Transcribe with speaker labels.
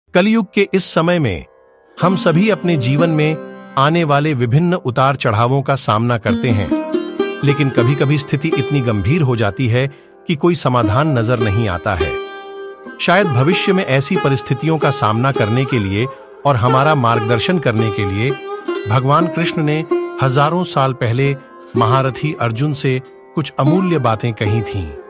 Speaker 1: कलयुग के इस समय में हम सभी अपने जीवन में आने वाले विभिन्न उतार चढ़ावों का सामना करते हैं, लेकिन कभी-कभी स्थिति इतनी गंभीर हो जाती है कि कोई समाधान नजर नहीं आता है। शायद भविष्य में ऐसी परिस्थितियों का सामना करने के लिए और हमारा मार्गदर्शन करने के लिए भगवान कृष्ण ने हजारों साल पहले महारथी अर्जुन से कुछ अमूल्य बातें कही थीं।